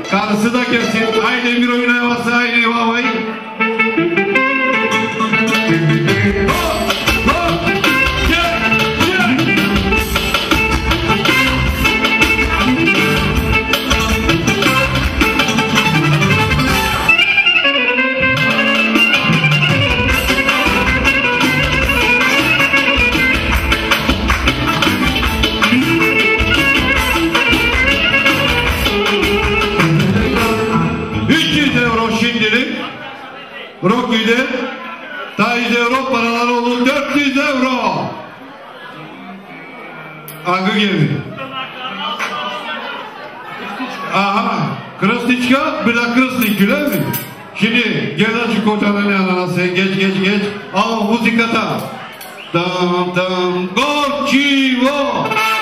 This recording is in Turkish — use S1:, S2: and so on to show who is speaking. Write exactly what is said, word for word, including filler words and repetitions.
S1: Karısı da gelsin. Aynı bir oyuna varsa aynı havayı. Rocky'de Tayiz euro paraları oldu dört yüz euro. Angı geldi. Aha. Krasniçka bir de Krasnik güler mi? Şimdi gel açık kocanın yanına sen geç geç geç. Al muzikata. Tam tam Gorçivo.